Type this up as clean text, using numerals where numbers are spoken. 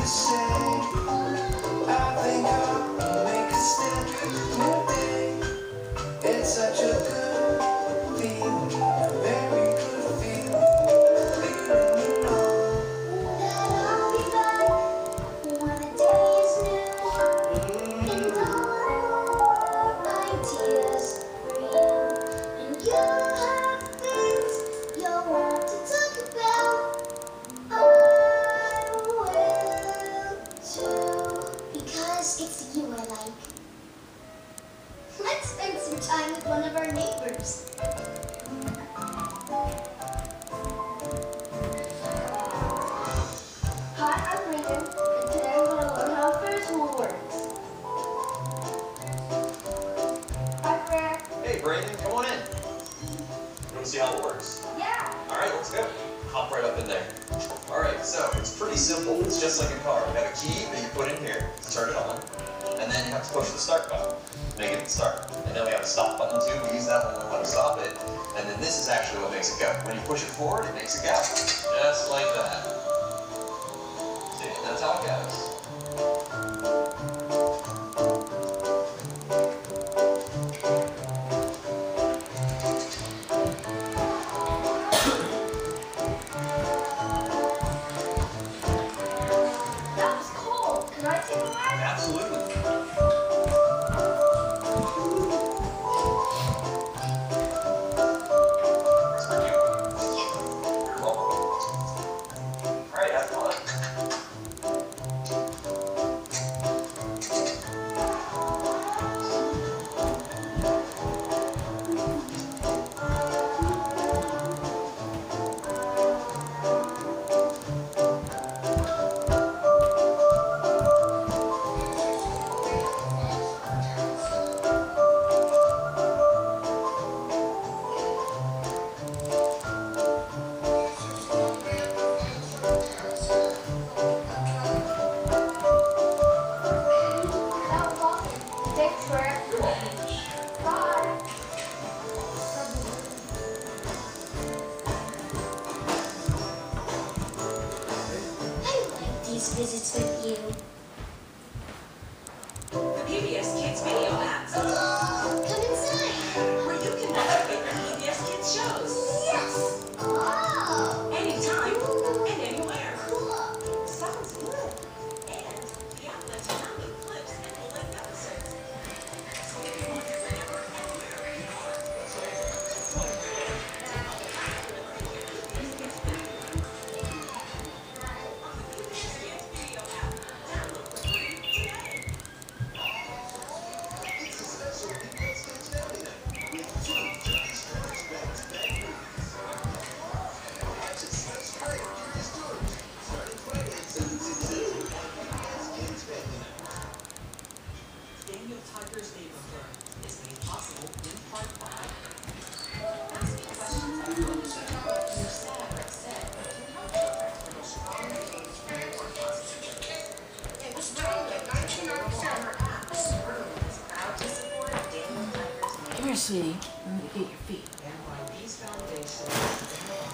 See how it works? Yeah. All right, let's go. Hop right up in there. All right, so it's pretty simple. It's just like a car. You have a key that you put in here to turn it on, and then you have to push the start button, make it start. And then we have a stop button too. We use that when we want to stop it. And then this is actually what makes it go. When you push it forward, it makes it go. Just like that. See, that's how it goes. Visits with you. The PBS Kids video apps. Come inside. Where you can watch your favorite PBS Kids shows. Yes. Oh. Anytime and anywhere. Cool. Sounds good. And the app lets you download clips and full-length episodes. So you can watch it whenever and wherever you are. Tiger's neighborhood is made possible in part by asking questions about what you're sad or upset can help children feel strong and more positive. It was founded in 1997. Rootle is proud to support Daniel Tiger's neighborhood. Come here, sweetie. Let me get your feet. And by these foundations,